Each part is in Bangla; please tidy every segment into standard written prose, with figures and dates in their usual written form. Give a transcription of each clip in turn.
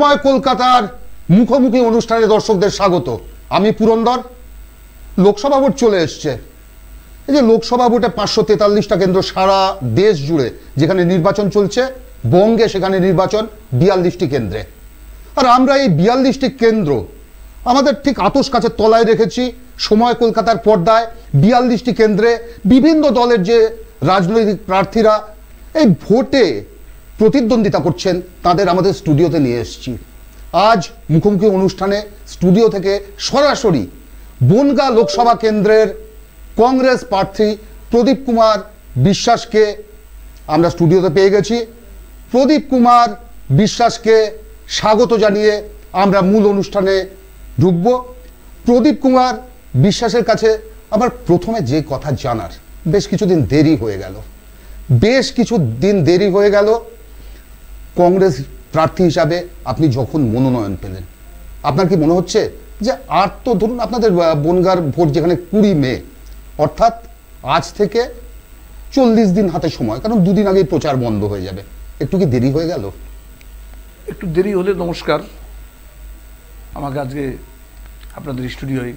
সময় কলকাতার মুখোমুখি অনুষ্ঠানে দর্শকদের স্বাগত। আমি পুরন্দর। লোকসভা ভোট চলে এসছে। এই যে লোকসভা ভোটে 543টা কেন্দ্র সারা দেশ জুড়ে যেখানে নির্বাচন চলছে, বঙ্গে সেখানে নির্বাচন 42টি কেন্দ্রে। আর আমরা এই 42টি কেন্দ্র আমাদের ঠিক আতস কাছের তলায় রেখেছি। সময় কলকাতার পর্দায় 42টি কেন্দ্রে বিভিন্ন দলের যে রাজনৈতিক প্রার্থীরা এই ভোটে প্রতিদ্বন্দ্বিতা করছেন তাদের আমাদের স্টুডিওতে নিয়ে এসেছি। আজ মুখোমুখি অনুষ্ঠানে স্টুডিও থেকে সরাসরি বনগাঁ লোকসভা কেন্দ্রের কংগ্রেস প্রার্থী প্রদীপ কুমার বিশ্বাসকে আমরা স্টুডিওতে পেয়ে গেছি। প্রদীপ কুমার বিশ্বাসকে স্বাগত জানিয়ে আমরা মূল অনুষ্ঠানে ঢুকব। প্রদীপ কুমার বিশ্বাসের কাছে আমার প্রথমে যে কথা জানার, বেশ কিছুদিন দেরি হয়ে গেল কংগ্রেস প্রার্থী হিসাবে আপনি যখন মনোনয়ন পেলেন, আপনার কি মনে হচ্ছে যে আর তো ধরুন আপনাদের বনগাঁর ভোট যেখানে 20 মে, অর্থাৎ আজ থেকে 40 দিন হাতে সময়, কারণ দুদিন আগেই প্রচার বন্ধ হয়ে যাবে, একটু কি দেরি হয়ে গেল? একটু দেরি হলে নমস্কার। আমাকে আজকে আপনাদের স্টুডিওয়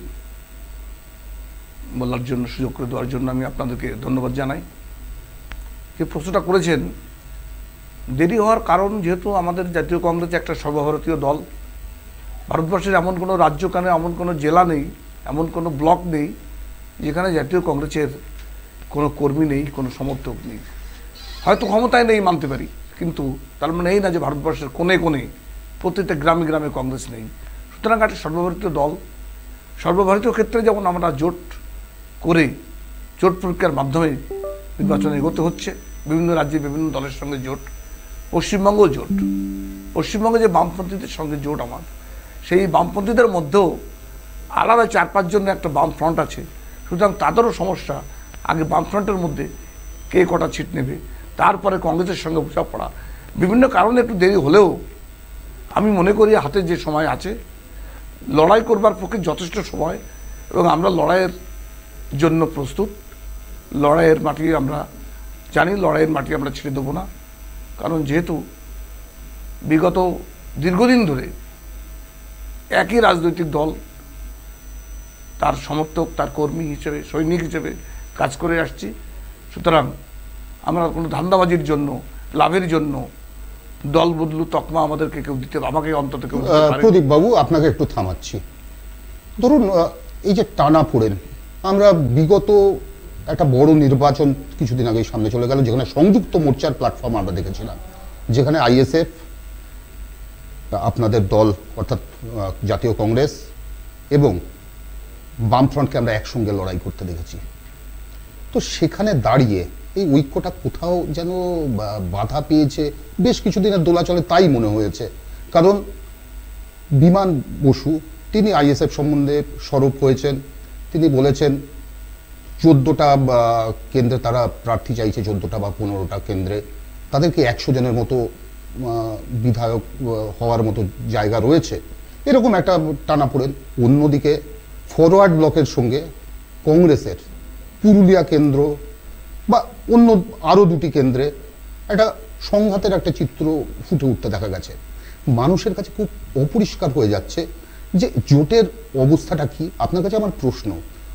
বলার জন্য, সুযোগ করে দেওয়ার জন্য আমি আপনাদেরকে ধন্যবাদ জানাই। যে প্রশ্নটা করেছেন, দেরি হওয়ার কারণ যেহেতু আমাদের জাতীয় কংগ্রেস একটা সর্বভারতীয় দল। ভারতবর্ষের এমন কোনো রাজ্য, কানে এমন কোনো জেলা নেই, এমন কোনো ব্লক নেই যেখানে জাতীয় কংগ্রেসের কোনো কর্মী নেই, কোনো সমর্থক নেই। হয়তো ক্ষমতায় নেই মানতে পারি, কিন্তু তার মানে এই না যে ভারতবর্ষের কোণে কোণে প্রত্যেকটা গ্রামে গ্রামে কংগ্রেস নেই। সুতরাং একটা সর্বভারতীয় দল। সর্বভারতীয় ক্ষেত্রে যেমন আমরা জোট করে জোট প্রক্রিয়ার মাধ্যমে নির্বাচনে এগোতে হচ্ছে, বিভিন্ন রাজ্যে বিভিন্ন দলের সঙ্গে জোট, পশ্চিমবঙ্গও জোট। পশ্চিমবঙ্গে যে বামপন্থীদের সঙ্গে জোট আমার, সেই বামপন্থীদের মধ্যেও আলাদা 4-5 জনের একটা বাম ফ্রন্ট আছে। সুতরাং তাদেরও সমস্যা, আগে বাম ফ্রন্টের মধ্যে কে কটা সিট নেবে, তারপরে কংগ্রেসের সঙ্গে বোঝাপড়া। বিভিন্ন কারণে একটু দেরি হলেও আমি মনে করি হাতে যে সময় আছে, লড়াই করবার পক্ষে যথেষ্ট সময়, এবং আমরা লড়াইয়ের জন্য প্রস্তুত। লড়াইয়ের মাটি আমরা জানি, লড়াইয়ের মাটি আমরা ছেড়ে দেবো না। কারণ যেহেতু বিগত দীর্ঘদিন ধরে একই রাজনৈতিক দল তার সমর্থক, তার কর্মী হিসেবে, সৈনিক হিসেবে কাজ করে আসছি। সুতরাং আমরা কোনো ধান্দাবাজির জন্য, লাভের জন্য দল বদলু তকমা আমাদেরকে কেউ দিতে, আমাকে অন্তত কেউ দিতে পারে। প্রদীপ বাবু, আপনাকে একটু থামাচ্ছি। ধরুন এই যে টানা পড়েন, আমরা বিগত একটা বড় নির্বাচন কিছুদিন আগে সামনে চলে গেল, যেখানে সংযুক্ত মোর্চার প্ল্যাটফর্ম আমরা দেখেছিলাম, যেখানে আইএসএফ, আপনাদের দল অর্থাৎ জাতীয় কংগ্রেস এবং বামফ্রন্টকে আমরা একসঙ্গে লড়াই করতে দেখেছি। তো সেখানে দাঁড়িয়ে এই ঐক্যটা কোথাও যেন বাধা পেয়েছে, বেশ কিছুদিনের দোলাচলে তাই মনে হয়েছে। কারণ বিমান বসু তিনি আইএসএফ সম্বন্ধে সরব হয়েছেন, তিনি বলেছেন 14টা কেন্দ্রে তারা প্রার্থী চাইছে, 14টা বা 15টা কেন্দ্রে তাদেরকে 100 জনের মতো বিধায়ক হওয়ার মতো জায়গা রয়েছে, এরকম একটা টানাপোড়েন। অন্যদিকে ফরওয়ার্ড ব্লকের সঙ্গে কংগ্রেসের পুরুলিয়া কেন্দ্র বা অন্য আরও 2টি কেন্দ্রে একটা সংঘাতের একটা চিত্র ফুটে উঠতে দেখা গেছে। মানুষের কাছে খুব অপরিষ্কার হয়ে যাচ্ছে যে জোটের অবস্থাটা কি। আপনার কাছে আমার প্রশ্ন,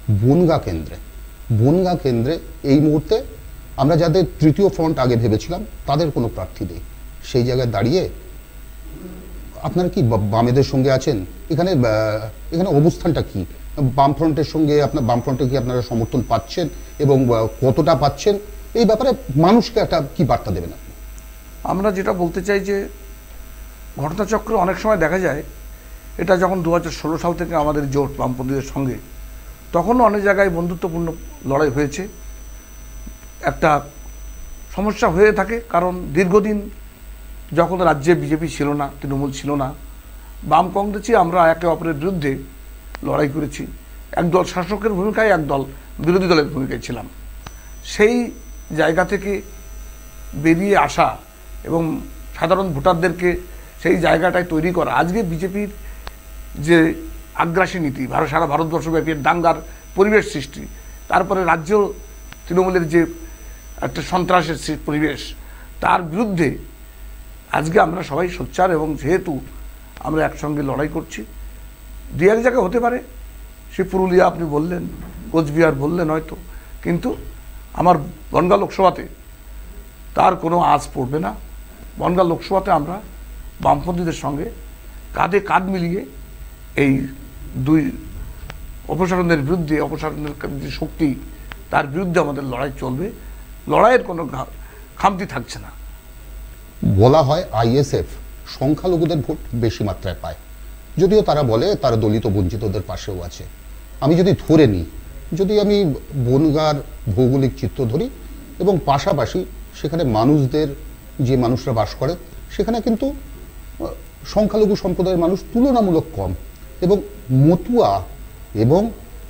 বনগাঁ কেন্দ্রে এই মুহূর্তে আমরা যাদের তৃতীয় ফ্রন্ট আগে ভেবেছিলাম তাদের কোনো প্রার্থী নেই, সেই জায়গায় দাঁড়িয়ে আপনারা কি বামেদের সঙ্গে আছেন? এখানে অবস্থানটা কি? বামফ্রন্টের সঙ্গে বামফ্রন্টে কি আপনারা সমর্থন পাচ্ছেন এবং কতটা পাচ্ছেন, এই ব্যাপারে মানুষকে একটা কি বার্তা দেবেন আপনি? আমরা যেটা বলতে চাই যে ঘটনাচক্র অনেক সময় দেখা যায়, এটা যখন 2016 সাল থেকে আমাদের জোট বামপন্থীদের সঙ্গে, তখনও অনেক জায়গায় বন্ধুত্বপূর্ণ লড়াই হয়েছে। একটা সমস্যা হয়ে থাকে, কারণ দীর্ঘদিন যখন রাজ্যে বিজেপি ছিল না, তৃণমূল ছিল না, বাম কংগ্রেসই আমরা একে অপরের বিরুদ্ধে লড়াই করেছি। একদল শাসকের ভূমিকায়, একদল বিরোধী দলের ভূমিকায় ছিলাম। সেই জায়গা থেকে বেরিয়ে আসা এবং সাধারণ ভোটারদেরকে সেই জায়গাটায় তৈরি করা, আজকে বিজেপির যে আগ্রাসী নীতি, সারা ভারতবর্ষব্যাপী দাঙ্গার পরিবেশ সৃষ্টি, তারপরে রাজ্য তৃণমূলের যে একটা সন্ত্রাসের পরিবেশ, তার বিরুদ্ধে আজকে আমরা সবাই সোচ্চার। এবং যেহেতু আমরা একসঙ্গে লড়াই করছি। দু এক জায়গায় হতে পারে, সে পুরুলিয়া আপনি বললেন, কোচবিহার বললেন হয়তো, কিন্তু আমার বনগাঁ লোকসভাতে তার কোনো আঁচ পড়বে না। বনগাঁ লোকসভাতে আমরা বামপন্থীদের সঙ্গে কাঁধে কাঁধ মিলিয়ে এই দুই অপসারণের বিরুদ্ধে, অপসারণের যে শক্তি তার বিরুদ্ধে আমাদের লড়াই চলবে। লড়াইয়ের কোনো খামতি থাকছে না। বলা হয় আইএসএফ সংখ্যালঘুদের ভোট বেশি মাত্রায় পায়, যদিও তারা বলে তারা দলিত বঞ্চিতদের পাশেও আছে। আমি যদি ধরে নিই, যদি আমি বনগাঁর ভৌগোলিক চিত্র ধরি এবং পাশাপাশি সেখানে মানুষদের, যে মানুষরা বাস করে সেখানে কিন্তু সংখ্যালঘু সম্প্রদায়ের মানুষ তুলনামূলক কম, এবং মতুয়া এবং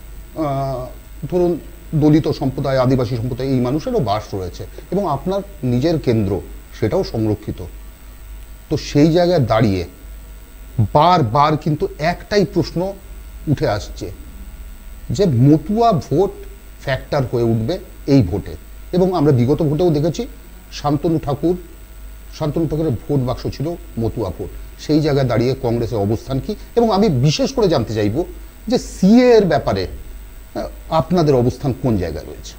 ধরুন দলিত সম্প্রদায়, আদিবাসী সম্প্রদায়, এই মানুষেরও বাস রয়েছে, এবং আপনার নিজের কেন্দ্র সেটাও সংরক্ষিত। তো সেই জায়গায় দাঁড়িয়ে বারবার কিন্তু একটাই প্রশ্ন উঠে আসছে যে মতুয়া ভোট ফ্যাক্টর হয়ে উঠবে এই ভোটে, এবং আমরা বিগত ভোটেও দেখেছি শান্তনু ঠাকুরের ভোট বাক্স ছিল মতুয়া ভোট। সেই জায়গায় দাঁড়িয়ে কংগ্রেসের অবস্থান কি, এবং আমি বিশেষ করে জানতে চাইব যে সিএ এর ব্যাপারে আপনাদের অবস্থান কোন জায়গায় রয়েছে।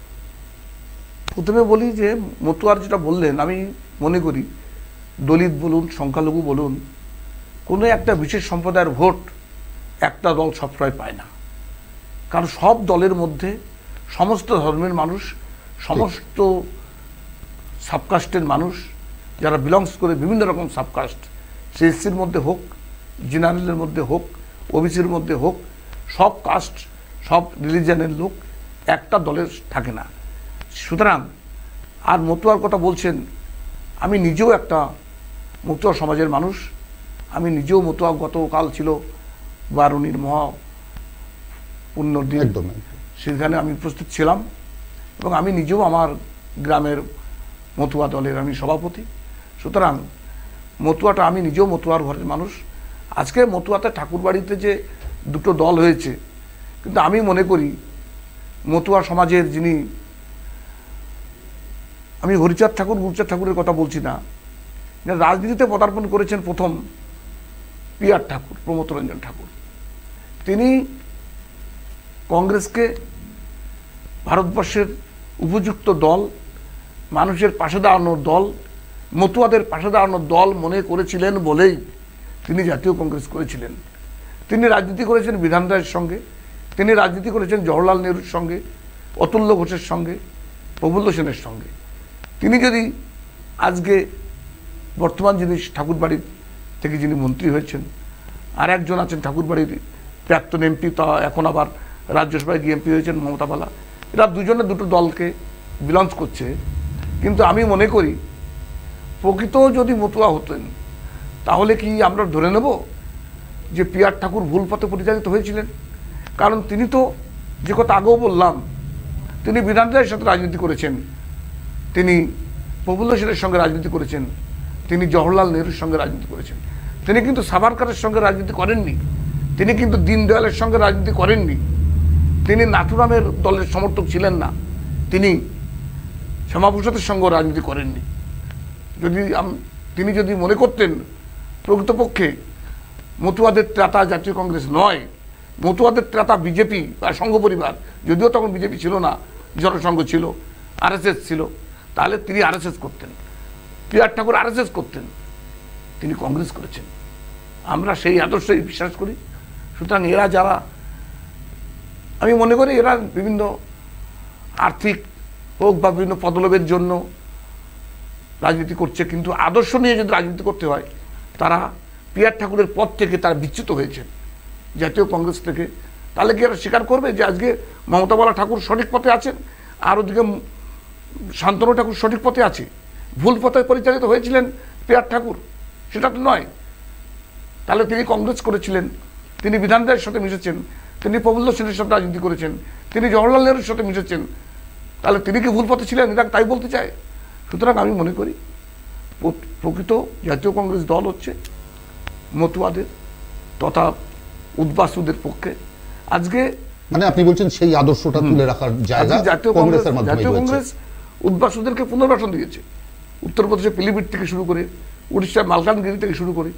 প্রথমে বলি যে মতুয়ার যেটা বললেন, আমি মনে করি দলিত বলুন, সংখ্যালঘু বলুন, কোনো একটা বিশেষ সম্প্রদায়ের ভোট একটা দল সবসময় পায় না। কারণ সব দলের মধ্যে সমস্ত ধর্মের মানুষ, সমস্ত সাবকাস্টের মানুষ যারা বিলংস করে, বিভিন্ন রকম সাবকাস্ট, সিএসসির মধ্যে হোক, জেনারেলের মধ্যে হোক, ওবিসির মধ্যে হোক, সব কাস্ট, সব রিলিজিয়নের লোক একটা দলের থাকে না। সুতরাং আর মতুয়ার কথা বলছেন, আমি নিজেও একটা মতুয়া সমাজের মানুষ। আমি নিজেও মতুয়া, গতকাল ছিল বারুণীর মহা পুণ্যর দিন, সেখানে আমি উপস্থিত ছিলাম, এবং আমি নিজেও আমার গ্রামের মতুয়া দলের আমি সভাপতি। সুতরাং মতুয়াটা, আমি নিজেও মতুয়ার ঘরের মানুষ। আজকে মতুয়াতে ঠাকুরবাড়িতে যে দুটো দল হয়েছে, কিন্তু আমি মনে করি মতুয়া সমাজের যিনি, আমি হরিচাঁদ ঠাকুর, গুরুচাঁদ ঠাকুরের কথা বলছি না, রাজনীতিতে পদার্পণ করেছেন প্রথম পিআর ঠাকুর, প্রমথ রঞ্জন ঠাকুর। তিনি কংগ্রেসকে ভারতবর্ষের উপযুক্ত দল, মানুষের পাশে দাঁড়ানোর দল, মতুয়াদের পাশে দাঁড়ানোর দল মনে করেছিলেন বলেই তিনি জাতীয় কংগ্রেস করেছিলেন। তিনি রাজনীতি করেছেন বিধান রায়ের সঙ্গে, তিনি রাজনীতি করেছেন জওহরলাল নেহরুর সঙ্গে, অতুল্য ঘোষের সঙ্গে, প্রফুল্ল সেনের সঙ্গে। তিনি যদি আজকে বর্তমান যিনি ঠাকুরবাড়ির থেকে যিনি মন্ত্রী হয়েছেন, আর একজন আছেন ঠাকুরবাড়ির প্রাক্তন এমপি, তা এখন আবার রাজ্যসভায় গিয়ে এমপি হয়েছেন, মমতা বালা, এরা দুজনে দুটো দলকে বিলংস করছে। কিন্তু আমি মনে করি প্রকৃত যদি মতুয়া হতেন, তাহলে কি আমরা ধরে নেব যে পিআর ঠাকুর ভুল পথে পরিচালিত হয়েছিলেন? কারণ তিনি তো, যে কথা আগেও বললাম, তিনি বিধান রায়ের সাথে রাজনীতি করেছেন, তিনি প্রফুল্ল সেনের সঙ্গে রাজনীতি করেছেন, তিনি জওহরলাল নেহরুর সঙ্গে রাজনীতি করেছেন। তিনি কিন্তু সাভারকারের সঙ্গে রাজনীতি করেননি, তিনি কিন্তু দীনদয়ালের সঙ্গে রাজনীতি করেননি, তিনি নাথুরামের দলের সমর্থক ছিলেন না, তিনি শ্যামাপ্রসাদের সঙ্গে রাজনীতি করেননি। তিনি যদি মনে করতেন প্রকৃতপক্ষে মতুয়াদের ত্রাতা জাতীয় কংগ্রেস নয়, মতুয়াদের ত্রাতা বিজেপি বা সংঘ পরিবার, যদিও তখন বিজেপি ছিল না, জনসংঘ ছিল, আরএসএস ছিল, তাহলে তিনি আরএসএস করতেন। পিআর ঠাকুর আরএসএস করতেন, তিনি কংগ্রেস করেছেন। আমরা সেই আদর্শেই বিশ্বাস করি। সুতরাং এরা যারা, আমি মনে করি এরা বিভিন্ন আর্থিক হোক বা বিভিন্ন পদলোভের জন্য রাজনীতি করছে, কিন্তু আদর্শ নিয়ে যদি রাজনীতি করতে হয়, তারা পিআর ঠাকুরের পথ থেকে তারা বিচ্যুত হয়েছেন জাতীয় কংগ্রেস থেকে। তাহলে কি এরা স্বীকার করবে যে আজকে মমতা বালা ঠাকুর সঠিক পথে আছেন, আর ওদিকে শান্তনু ঠাকুর সঠিক পথে আছে? ভুল পথে পরিচালিত হয়েছিলেন পিআর ঠাকুর, সেটা তো নয়। তাহলে তিনি কংগ্রেস করেছিলেন, তিনি বিধান রায়ের সাথে মিশেছেন, তিনি প্রফুল্ল সেনের সাথে রাজনীতি করেছেন, তিনি জওহরলাল নেহরুর সাথে মিশেছেন, তাহলে তিনি কি ভুল পথে ছিলেন? এটা তাই বলতে চায়। সুতরাং আমি মনে করি প্রকৃত জাতীয় কংগ্রেস দল হচ্ছে মতুয়াদের তথা উদ্বাস্তুদের পক্ষে। আজকে মানে আপনি বলছেন সেই আদর্শটা তুলে রাখার জায়গা জাতীয় কংগ্রেস উদ্বাস্তুদেরকে পুনর্বাসন দিয়েছে। উত্তরপ্রদেশে পিলিভিট থেকে শুরু করে, উড়িষ্যার মালকানগিরি থেকে শুরু করে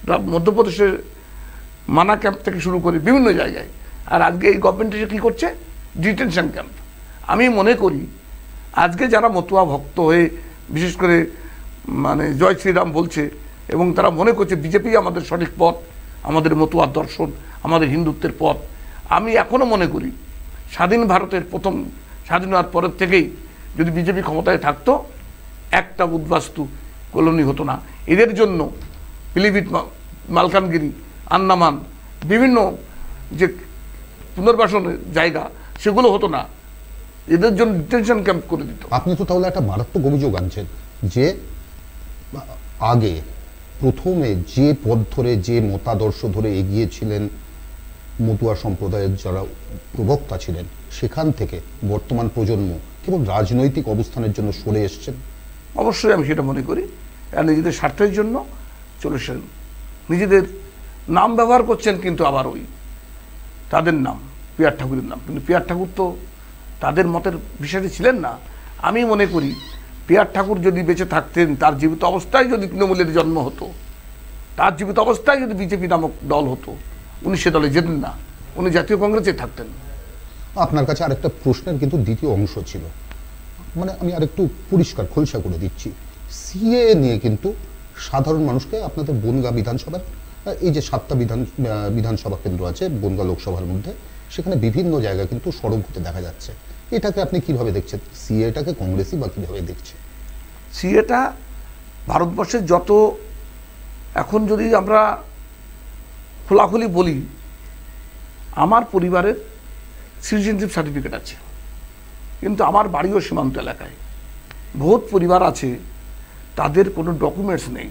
মধ্যপ্রদেশের মানা ক্যাম্প থেকে শুরু করে বিভিন্ন জায়গায়। আর আজকে এই গভর্নমেন্ট এসে কী করছে? Detention camp. আমি মনে করি আজকে যারা মতুয়া ভক্ত হয়ে বিশেষ করে মানে জয় শ্রীরাম বলছে এবং তারা মনে করছে বিজেপি আমাদের সঠিক পথ, আমাদের মতুয়ার দর্শন, আমাদের হিন্দুত্বের পথ, আমি এখনও মনে করি স্বাধীন ভারতের প্রথম স্বাধীন হওয়ার পরের থেকেই যদি বিজেপি ক্ষমতায় থাকতো একটা উদ্বাস্তু কলোনি হতো না। এদের জন্য পিলিভিট, মালকানগিরি, আন্দামান বিভিন্ন যে পুনর্বাসনের জায়গা সেগুলো হতো না, এদের জন্য ডিটেনশন ক্যাম্প করে দিত। আপনি তো তাহলে একটা মারাত্মক অভিযোগ আনছেন যে আগে প্রথমে যে পথ ধরে যে মতাদর্শ ধরে এগিয়েছিলেন মতুয়া সম্প্রদায়ের যারা প্রবক্তা ছিলেন, সেখান থেকে বর্তমান প্রজন্ম কেবল রাজনৈতিক অবস্থানের জন্য সরে এসছেন। অবশ্যই আমি সেটা মনে করি। আর নিজেদের স্বার্থের জন্য চলেছেন, নিজেদের নাম ব্যবহার করছেন, কিন্তু আবার ওই তাদের নাম পিয়ার ঠাকুরের নাম, কিন্তু পিয়ার ঠাকুর তো তাদের মতের বিষয়টি ছিলেন না। আমি মনে করি পিয়ার ঠাকুর যদি বেঁচে থাকতেন, তার জীবিত অবস্থায় যদি তৃণমূলের জন্ম হতো, তার জীবিত অবস্থায় যদি বিজেপি নামক দল হতো, উনি সে দলে যেতেন না, উনি জাতীয় কংগ্রেসে থাকতেন। আপনার কাছে আরেকটা প্রশ্নের কিন্তু দ্বিতীয় অংশ ছিল, মানে আমি আরেকটু পরিষ্কার খোলসা করে দিচ্ছি। সিএ নিয়ে কিন্তু সাধারণ মানুষকে আপনাদের বনগাঁ বিধানসভার এই যে 7টা বিধানসভা কেন্দ্র আছে বনগাঁ লোকসভার মধ্যে, সেখানে বিভিন্ন জায়গায় কিন্তু সড়ক হতে দেখা যাচ্ছে। এটাকে আপনি কিভাবে দেখছেন? সিএটাকে কংগ্রেসই বা কিভাবে দেখছে? সিএটা ভারতবর্ষের যত, এখন যদি আমরা খোলাখুলি বলি, আমার পরিবারের সিটিজেনশিপ সার্টিফিকেট আছে, কিন্তু আমার বাড়িও সীমান্ত এলাকায়। বহুত পরিবার আছে তাদের কোনো ডকুমেন্টস নেই।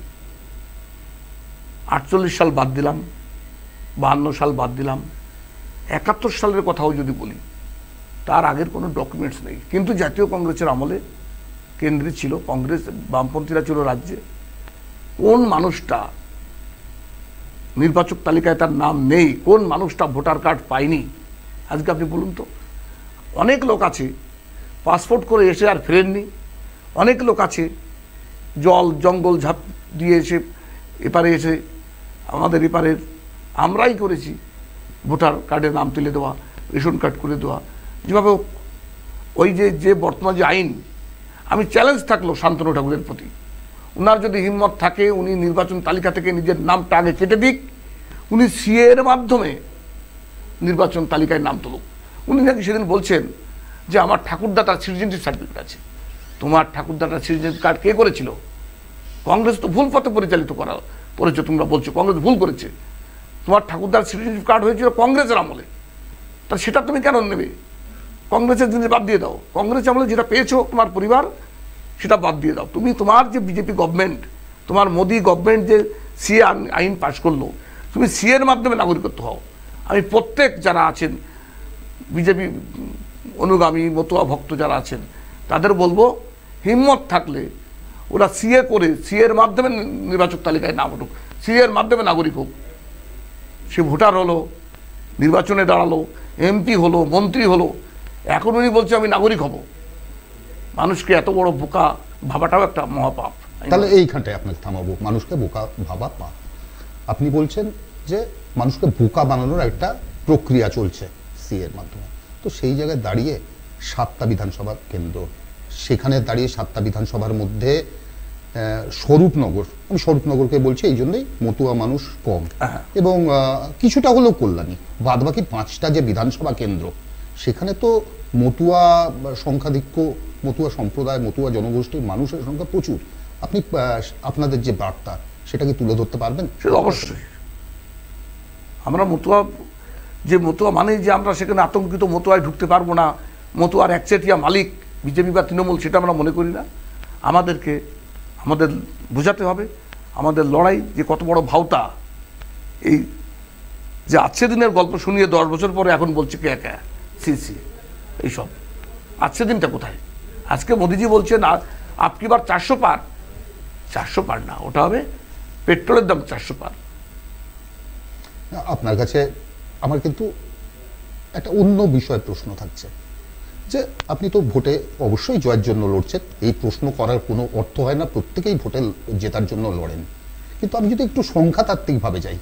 48 সাল বাদ দিলাম, 52 সাল বাদ দিলাম, 71 সালের কথাও যদি বলি, তার আগের কোনো ডকুমেন্টস নেই। কিন্তু জাতীয় কংগ্রেসের আমলে কেন্দ্রে ছিল, কংগ্রেস বামপন্থীরা ছিল রাজ্যে, কোন মানুষটা নির্বাচক তালিকায় তার নাম নেই, কোন মানুষটা ভোটার কার্ড পায়নি, আজকে আপনি বলুন তো। অনেক লোক আছে পাসপোর্ট করে এসে আর ফেরেননি, অনেক লোক আছে জল জঙ্গল ঝাঁপ দিয়ে এসে এপারে এসে আমাদের এপারের আমরাই করেছি ভোটার কার্ডে নাম তুলে দেওয়া, রেশন কার্ড করে দেওয়া, যেভাবে ওই যে বর্তমান যে আইন, আমি চ্যালেঞ্জ থাকলো শান্তনু ঠাকুরের প্রতি, ওনার যদি হিম্মত থাকে উনি নির্বাচন তালিকা থেকে নিজের নামটা আগে কেটে দিক, উনি সিএ এর মাধ্যমে নির্বাচন তালিকায় নাম তুলুক। উনি নাকি সেদিন বলছেন যে আমার ঠাকুরদাতার সিটিজেনশিপ সার্টিফিকেট আছে। তোমার ঠাকুরদাতার সিটিজেনশিপ কার্ড কে করেছিল? কংগ্রেস তো ভুল পথে পরিচালিত করেছে, তোমরা বলছো কংগ্রেস ভুল করেছে। তোমার ঠাকুরদার সিটিজেনশিপ কার্ড হয়েছিল কংগ্রেসের আমলে, তা সেটা তুমি কেন নেবে? কংগ্রেসের জিনিস বাদ দিয়ে দাও, কংগ্রেস আমলে যেটা পেয়েছো তোমার পরিবার সেটা বাদ দিয়ে দাও। তুমি তোমার যে বিজেপি গভর্নমেন্ট, তোমার মোদি গভর্নমেন্ট যে সিএ আইন পাশ করলো, তুমি সিএ এর মাধ্যমে নাগরিকত্ব হও। আমি প্রত্যেক যারা আছেন বিজেপি অনুগামী মতুয়া ভক্ত যারা আছেন তাদের বলবো, হিম্মত থাকলে ওরা সিএ করে সিএ এর মাধ্যমে নির্বাচক তালিকায় নাম উঠুক, সিএ এর মাধ্যমে নাগরিক হোক। সে ভোটার হলো, নির্বাচনে দাঁড়ালো, এমপি হলো, মন্ত্রী হলো, এখন উনি বলছে আমি নাগরিক হব। মানুষকে এত বড় বোকা ভাবাটাও একটা মহাপাপ। তাহলে এইখানটায় আপনাকে থামাবো, মানুষকে বোকা ভাবা পাপ। আপনি বলছেন যে মানুষকে বোকা বানানোর একটা প্রক্রিয়া চলছে সিএর মাধ্যমে, তো সেই জায়গায় দাঁড়িয়ে 7টা বিধানসভা কেন্দ্র, সেখানে দাঁড়িয়ে 7টা বিধানসভার মধ্যে স্বরূপনগর, আমি স্বরূপনগরকে বলছি এই জন্যই মতুয়া মানুষ কম, এবং কিছুটা হলেও কল্যাণী, বাদবাকি 5টা যে বিধানসভা কেন্দ্র সেখানে তো মতুয়া সংখ্যাধিক্য, মতুয়া সম্প্রদায়, মতুয়া জনগোষ্ঠীর মানুষের সংখ্যা প্রচুর। আপনি আপনাদের যে বার্তা সেটা কি তুলে ধরতে পারবেন? সেটা অবশ্যই। আমরা মতুয়া মানে যে আমরা সেখানে আতঙ্কিত মতুয়ায় ঢুকতে পারবো না, মতুয়ার একচেটিয়া মালিক বিজেপি বা তৃণমূল, সেটা আমরা মনে করি না। আমাদের বোঝাতে হবে আমাদের লড়াই যে কত বড় ভাওতা। এই যে আজকে দিনের গল্প শুনিয়ে 10 বছর পরে এখন বলছে কে একা সি এইসব, আজকে দিনটা কোথায়? আজকে মোদিজি বলছেন আপকি বার 400 পার, 400 পার না, ওটা হবে পেট্রোলের দাম 400 পার। আপনার কাছে আমার কিন্তু একটা অন্য বিষয় প্রশ্ন থাকছে, যে আপনি তো ভোটে অবশ্যই জয়ের জন্য লড়ছেন, এই প্রশ্ন করার কোনো অর্থ হয় না, প্রত্যেকেই ভোটে জেতার জন্য লড়েন, কিন্তু আমি যদি একটু সংখ্যাতাত্ত্বিকভাবে যাই,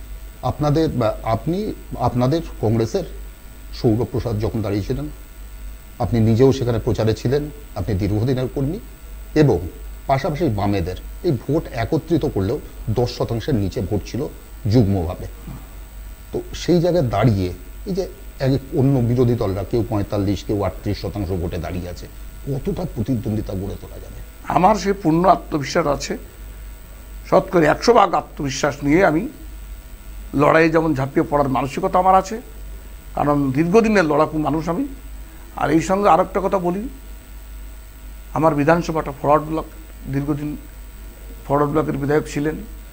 আপনাদের কংগ্রেসের সৌরপ্রসাদ যখন দাঁড়িয়েছিলেন, আপনি নিজেও সেখানে প্রচারে ছিলেন, আপনি দীর্ঘদিনের কর্মী, এবং পাশাপাশি বামেদের এই ভোট একত্রিত করলেও 10% নিচে ভোট ছিল যুগ্মভাবে। তো সেই জায়গায় দাঁড়িয়ে এই যে অন্য বিরোধী দলরা কেউ 45, কেউ 38% ভোটে দাঁড়িয়ে আছে, কতটা প্রতিদ্বন্দ্বিতা গড়ে তোলা যাবে? আমার সে পূর্ণ আত্মবিশ্বাস আছে, শতকরা 100% আত্মবিশ্বাস নিয়ে আমি লড়াইয়ে যেমন ঝাঁপিয়ে পড়ার মানসিকতা আমার আছে, কারণ দীর্ঘদিনের লড়াকু মানুষ আমি। আর এই সঙ্গে আরেকটা কথা বলি, আমার বিধানসভাটা ফরওয়ার্ড ব্লক, দীর্ঘদিন ফরওয়ার্ড ব্লকের বিধায়ক ছিলেন,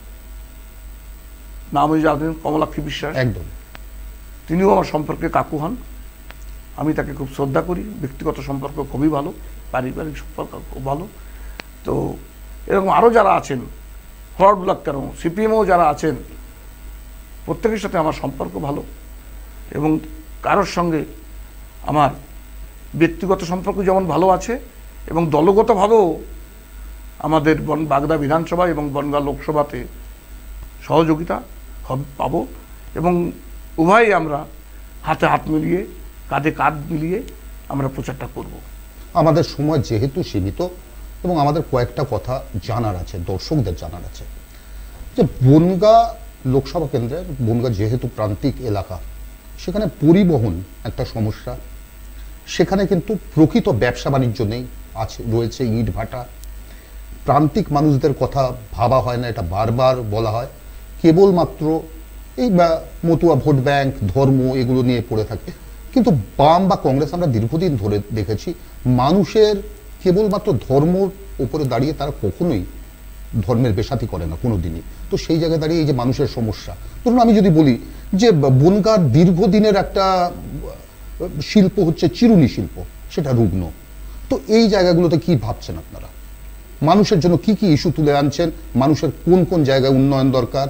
নাম হয়ে যাবেন কমলাক্ষী বিশ্বাস, একদম। তিনিও আমার সম্পর্কে কাকু হন। আমি তাকে খুব শ্রদ্ধা করি, ব্যক্তিগত সম্পর্ক খুবই ভালো, পারিবারিক সম্পর্ক খুব ভালো। তো এরকম আরও যারা আছেন ফরওয়ার্ড ব্লক, কেন সিপিএমও যারা আছেন, প্রত্যেকের সাথে আমার সম্পর্ক ভালো, এবং কারোর সঙ্গে আমার ব্যক্তিগত সম্পর্ক যেমন ভালো আছে, এবং দলগতভাবেও আমাদের বাগদা বিধানসভা এবং বনগাঁ লোকসভাতে সহযোগিতা পাবো, এবং উভয়ই আমরা হাতে হাত মিলিয়ে, কাঁধে কাঁধ মিলিয়ে আমরা প্রচারটা করব। আমাদের সময় যেহেতু সীমিত, এবং আমাদের কয়েকটা কথা জানার আছে, দর্শকদের জানার আছে, যে বনগাঁ লোকসভা কেন্দ্রের, বনগাঁ যেহেতু প্রান্তিক এলাকা, সেখানে পরিবহন একটা সমস্যা, সেখানে কিন্তু প্রকৃত ব্যবসা বাণিজ্য নেই, রয়েছে ইট ভাটা। প্রান্তিক মানুষদের কথা ভাবা হয় না, এটা বারবার বলা হয়, কেবলমাত্র এই মতুয়া ভোট ব্যাংক, ধর্ম, এগুলো নিয়ে পড়ে থাকে। কিন্তু বাম বা কংগ্রেস আমরা দীর্ঘদিন ধরে দেখেছি, মানুষের কেবলমাত্র ধর্মর উপরে দাঁড়িয়ে তারা কখনোই ধর্মের বেশাতি করে না কোনো দিনই। তো সেই জায়গায় দাঁড়িয়ে এই যে মানুষের সমস্যা, ধরুন আমি যদি বলি যে বনগাঁর দীর্ঘদিনের একটা শিল্প হচ্ছে চিরুনি শিল্প, সেটা রুগ্ন। তো এই জায়গাগুলোতে কি ভাবছেন আপনারা? মানুষের জন্য কি কি ইস্যু তুলে আনছেন? মানুষের কোন কোন জায়গায় উন্নয়ন দরকার?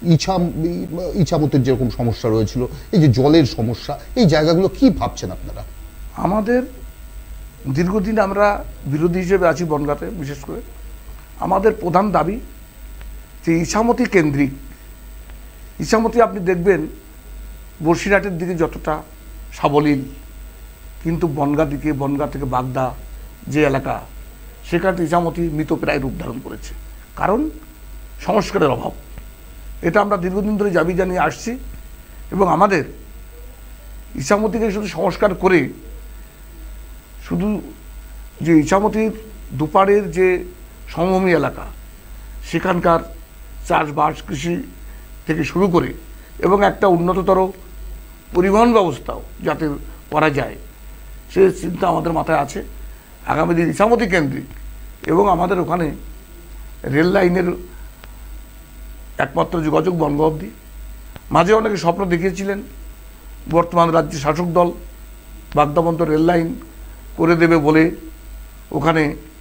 ইছামতির যেরকম সমস্যা রয়েছিল, এই যে জলের সমস্যা, এই জায়গাগুলো কি ভাবছেন আপনারা? আমাদের দীর্ঘদিন আমরা বিরোধী হিসেবে আছি বনগাঁতে, বিশেষ করে আমাদের প্রধান দাবি যে ইছামতি কেন্দ্রিক, ইছামতি আপনি দেখবেন বসিরহাটের দিকে যতটা সাবলীল, কিন্তু বনগাঁ দিকে, বনগাঁ থেকে বাগদা যে এলাকা, সেখানে ইছামতি মৃতপ্রায় রূপ ধারণ করেছে, কারণ সংস্কারের অভাব। এটা আমরা দীর্ঘদিন ধরে দাবি জানিয়ে আসছি, এবং আমাদের ইছামতিকে শুধু সংস্কার করে, শুধু যে ইছামতির দুপারের যে সমভূমি এলাকা, সেখানকার চাষবাস, কৃষি থেকে শুরু করে, এবং একটা উন্নততর পরিবহন ব্যবস্থাও যাতে করা যায়, সে চিন্তা আমাদের মাথায় আছে। আগামী দিন ইছামতি কেন্দ্রিক, এবং আমাদের ওখানে রেল লাইনের একমাত্র যোগাযোগ বনগাঁ অবধি। মাঝে অনেকে স্বপ্ন দেখিয়েছিলেন, বর্তমান রাজ্যের শাসক দল বাগদাবন্ত রেল লাইন করে দেবে বলে ওখানে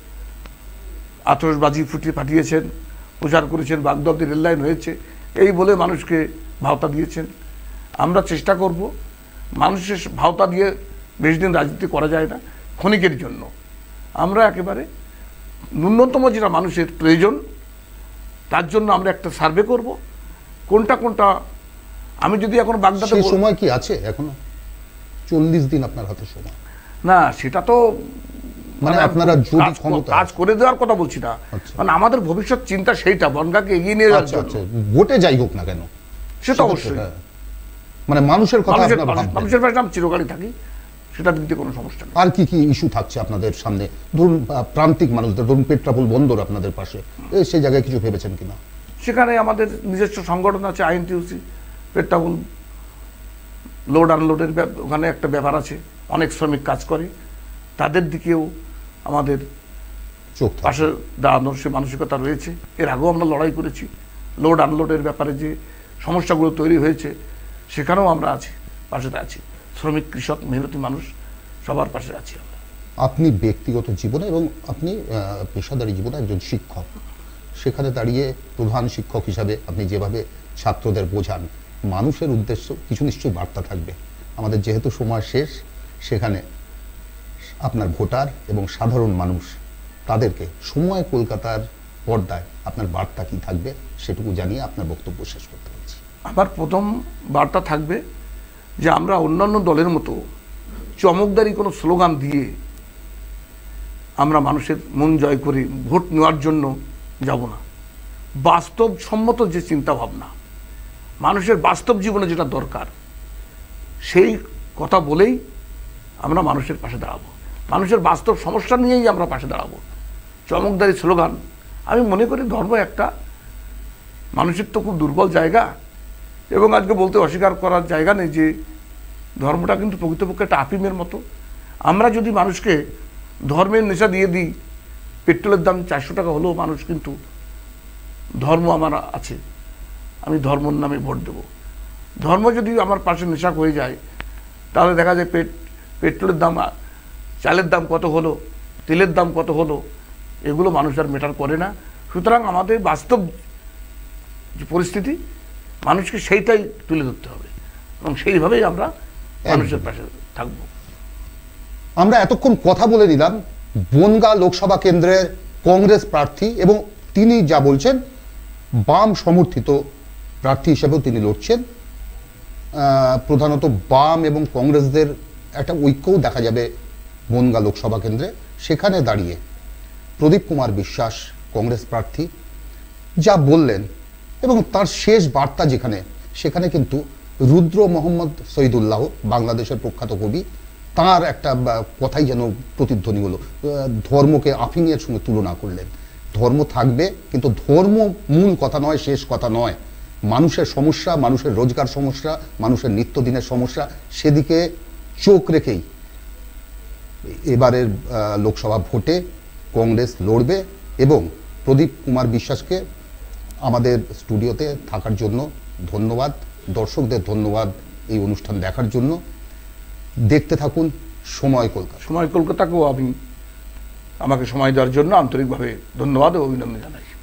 আতশবাজি ফাটিয়েছেন, প্রচার করেছেন, বাগদা অবধি রেল লাইন হয়েছে এই বলে মানুষকে ভাওতা দিয়েছেন। আমরা চেষ্টা করব, মানুষের ভাওতা দিয়ে বেশি দিন রাজনীতি করা যায় না, ক্ষণিকের জন্য। আমরা একেবারে ন্যূনতম যেটা মানুষের প্রয়োজন, তার জন্য আমরা একটা সার্ভে করব, কোনটা কোনটা। আমি যদি এখন বাগদাতে, সময় কি আছে এখনো? 40 দিন আপনার হাতে সময়। না, সেটা তো মানে আপনারা যদি ক্ষমতা কাজ করে দেওয়ার কথা বলছি না, মানে আমাদের ভবিষ্যৎ চিন্তা সেইটা, বনগাঁকে এগিয়ে নিয়ে যাওয়ার জন্য। ভোটে যাই হোক না কেন, সেটা অবশ্যই, মানে মানুষের কথা, মানুষের পাশে আমি চিরকালই থাকি, সেটা দিতে কোনো সমস্যা নেই। আর কি কি ইস্যু থাকছে আপনাদের সামনে? ধরুন প্রান্তিক মানুষদের, ধরুন পেট্রাপোল বন্দর আপনাদের পাশে, সেই জায়গায় কিছু ভেবেছেন কিনা? সেখানে আমাদের নিজস্ব সংগঠন আছে, আইএনটিইউসি, পেট্রাপোল লোড আনলোডের ওখানে একটা ব্যাপার আছে, অনেক শ্রমিক কাজ করে, তাদের দিকেও আমাদের পাশে দাঁড়ানোর সে মানসিকতা রয়েছে। এর আগেও আমরা লড়াই করেছি, লোড আনলোডের ব্যাপারে যে সমস্যাগুলো তৈরি হয়েছে, সেখানেও আমরা আছি, পাশে আছি। শ্রমিক, কৃষক, মেহনতি মানুষ সবার পাশে আছি আমরা। আপনি ব্যক্তিগত জীবনে এবং আপনি পেশাদারী জীবনে একজন শিক্ষক, সেখানে দাঁড়িয়ে প্রধান শিক্ষক হিসাবে আপনি যেভাবে ছাত্রদের বোঝান, মানুষের উদ্দেশ্য কিছু নিশ্চয়ই বার্তা থাকবে। আমাদের যেহেতু সময় শেষ, সেখানে আপনার ভোটার এবং সাধারণ মানুষ, তাদেরকে সময় কলকাতার পর্দায় আপনার বার্তা কি থাকবে সেটুকু জানিয়ে আপনার বক্তব্য শেষ করতে হচ্ছে। আমার প্রথম বার্তা থাকবে যে আমরা অন্যান্য দলের মতো চমকদারি কোনো স্লোগান দিয়ে আমরা মানুষের মন জয় করে ভোট নেওয়ার জন্য যাব না। বাস্তবসম্মত যে চিন্তাভাবনা, মানুষের বাস্তব জীবনে যেটা দরকার, সেই কথা বলেই আমরা মানুষের পাশে দাঁড়াবো। মানুষের বাস্তব সমস্যা নিয়েই আমরা পাশে দাঁড়াবো। চমকদারি স্লোগান, আমি মনে করি ধর্ম একটা মানুষের তো খুব দুর্বল জায়গা, এবং আজকে বলতে অস্বীকার করার জায়গা নেই যে ধর্মটা কিন্তু প্রকৃতপক্ষে একটা আফিমের মতো। আমরা যদি মানুষকে ধর্মের নেশা দিয়ে দিই, পেট্রোলের দাম 400 টাকা হলেও মানুষ কিন্তু ধর্ম আমার আছে, আমি ধর্মর নামে ভোট দেব। ধর্ম যদি আমার পাশে নেশা হয়ে যায়, তাহলে দেখা যায় পেট্রোলের দাম, চালের দাম কত হলো, তেলের দাম কত হলো, এগুলো মানুষ আর ম্যাটার করে না। সুতরাং আমাদের বাস্তব যে পরিস্থিতি, মানুষকে সেইটাই তুলে ধরতে হবে, এবং সেইভাবেই আমরা মানুষের পাশে থাকবো। আমরা এতক্ষণ কথা বলে নিলাম বনগাঁ লোকসভা কেন্দ্রের কংগ্রেস প্রার্থী, এবং তিনি যা বলছেন বাম সমর্থিত প্রার্থী হিসেবেও তিনি লড়ছেন। প্রধানত বাম এবং কংগ্রেসদের একটা ঐক্যও দেখা যাবে বনগাঁ লোকসভা কেন্দ্রে। সেখানে দাঁড়িয়ে প্রদীপ কুমার বিশ্বাস কংগ্রেস প্রার্থী যা বললেন, এবং তার শেষ বার্তা সেখানে কিন্তু রুদ্র মোহাম্মদ শহীদুল্লাহ, বাংলাদেশের প্রখ্যাত কবি, তার একটা কথাই যেন প্রতিধ্বনি হলো। ধর্মকে আফিংয়ের সঙ্গে তুলনা করলেন। ধর্ম থাকবে, কিন্তু ধর্ম মূল কথা নয়, শেষ কথা নয়। মানুষের সমস্যা, মানুষের রোজগার সমস্যা, মানুষের নিত্যদিনের সমস্যা, সেদিকে চোখ রেখেই এবারের লোকসভা ভোটে কংগ্রেস লড়বে। এবং প্রদীপ কুমার বিশ্বাসকে আমাদের স্টুডিওতে থাকার জন্য ধন্যবাদ, দর্শকদের ধন্যবাদ এই অনুষ্ঠান দেখার জন্য। দেখতে থাকুন সময় কলকাতা। সময় কলকাতাকেও আমি আমাকে সময় দেওয়ার জন্য আন্তরিকভাবে ধন্যবাদ ও অভিনন্দন জানাই।